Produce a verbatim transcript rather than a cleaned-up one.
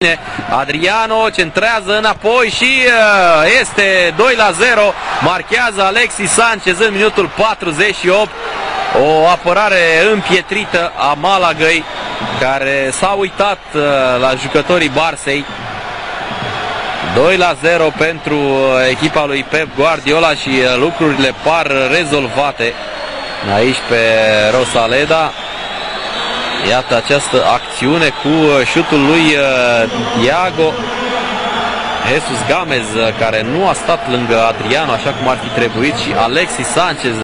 Adriano centrează înapoi și este doi la zero. Marchează Alexis Sanchez în minutul patruzeci și opt. O apărare împietrită a Malagăi, care s-a uitat la jucătorii Barçei. doi la zero pentru echipa lui Pep Guardiola și lucrurile par rezolvate aici pe Rosaleda. Iată această acțiune cu șutul lui Thiago Jesus Gamez, care nu a stat lângă Adriano așa cum ar fi trebuit, și Alexis Sanchez